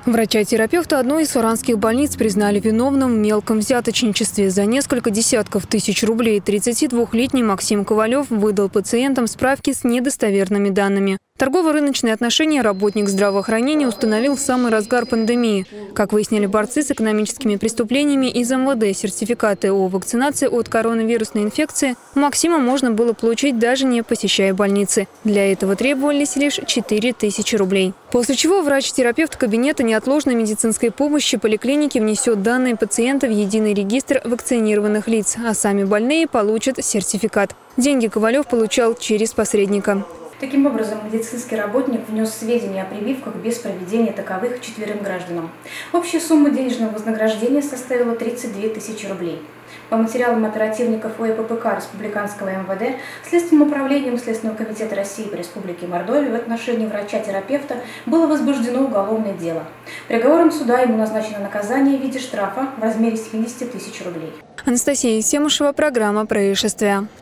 Врача-терапевта одной из саранских больниц признали виновным в мелком взяточничестве. За несколько десятков тысяч рублей 32-летний Максим Ковалев выдал пациентам справки с недостоверными данными. Торгово-рыночные отношения работник здравоохранения установил в самый разгар пандемии. Как выяснили борцы с экономическими преступлениями из МВД, сертификаты о вакцинации от коронавирусной инфекции у Максима можно было получить, даже не посещая больницы. Для этого требовались лишь 4000 рублей. После чего врач-терапевт кабинета неотложной медицинской помощи поликлиники внесет данные пациента в единый регистр вакцинированных лиц, а сами больные получат сертификат. Деньги Ковалев получал через посредника. Таким образом, медицинский работник внес сведения о прививках без проведения таковых 4 гражданам. Общая сумма денежного вознаграждения составила 32 тысячи рублей. По материалам оперативников ОЭППК Республиканского МВД Следственным управлением Следственного комитета России по Республике Мордовия в отношении врача-терапевта было возбуждено уголовное дело. Приговором суда ему назначено наказание в виде штрафа в размере 70 тысяч рублей. Анастасия Семушева, программа «Происшествия».